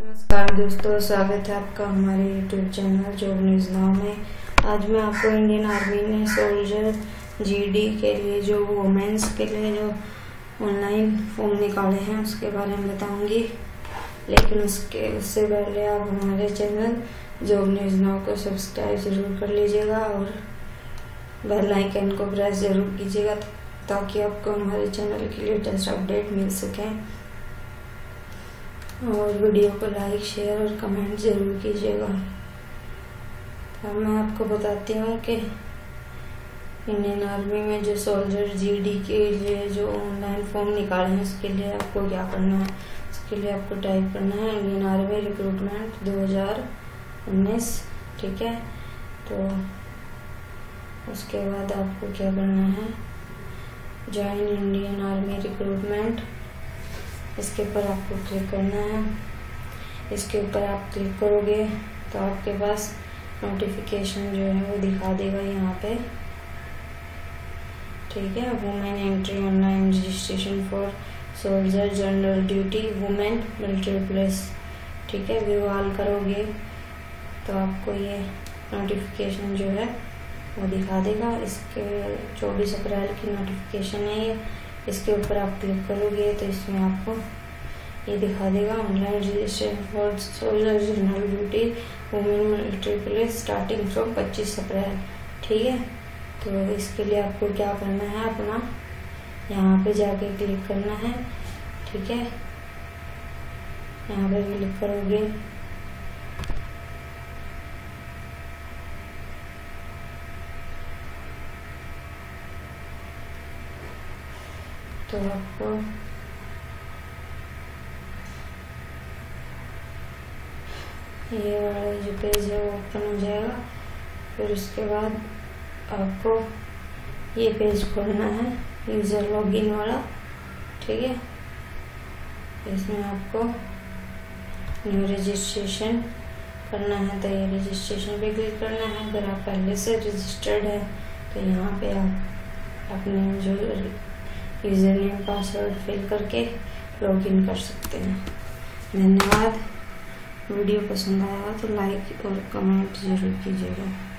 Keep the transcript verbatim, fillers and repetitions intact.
नमस्कार दोस्तों, स्वागत है आपका हमारे YouTube channel job news now में। आज मैं आपको इंडियन आर्मी ने सोल्जर जीडी के लिए जो वुमेन्स के लिए जो ऑनलाइन फॉर्म निकाले हैं उसके बारे में बताऊंगी। लेकिन उसके उससे पहले आप हमारे चैनल जॉब न्यूज़ नाउ को सब्सक्राइब जरूर कर लीजिएगा और बेल आइकन को प्रेस जरूर कीजिएगा ताकि आपको हमारे चैनल की लेटेस्ट अपडेट मिल सकें। और वीडियो को लाइक, शेयर और कमेंट जरूर कीजिएगा। अब मैं आपको बताती हूँ कि इंडियन आर्मी में जो सोल्जर जीडी के लिए जो ऑनलाइन फॉर्म निकाले हैं उसके लिए आपको क्या करना है। उसके लिए आपको टाइप करना है इंडियन आर्मी रिक्रूटमेंट दो हज़ार उन्नीस, ठीक है। तो उसके बाद आपको क्या करना है, ज्वाइन इंडियन आर्मी रिक्रूटमेंट, इसके ऊपर आपको क्लिक करना है। इसके ऊपर आप क्लिक करोगे तो आपके पास नोटिफिकेशन जो है वो दिखा देगा यहाँ पे, ठीक है। Women entry online registration for soldier general duty women military police, ठीक है। व्यू ऑल करोगे तो आपको ये नोटिफिकेशन जो है वो दिखा देगा। इसके चौबीस अप्रैल की नोटिफिकेशन है ये। इसके ऊपर आप क्लिक करोगे तो इसमें आपको ये दिखा देगा online registration for soldier general duty women military police starting from पच्चीस अप्रैल, ठीक है। तो इसके लिए आपको क्या करना है, अपना यहाँ पे जाके क्लिक करना है, ठीक है। यहाँ पे क्लिक करोगे तो आपको ये वाला जो पेज है वो ओपन हो जाएगा। फिर उसके बाद आपको ये पेज खोलना है, यूज़र लॉगिन वाला, ठीक है। इसमें आपको न्यू रजिस्ट्रेशन करना है तो ये रजिस्ट्रेशन पे क्लिक करना है। अगर आप पहले से रजिस्टर्ड है तो यहाँ पे आप अपने जो यूज़र नेम पासवर्ड फिल करके लॉगिन कर सकते हैं। धन्यवाद। वीडियो पसंद आया तो लाइक और कमेंट जरूर कीजिएगा।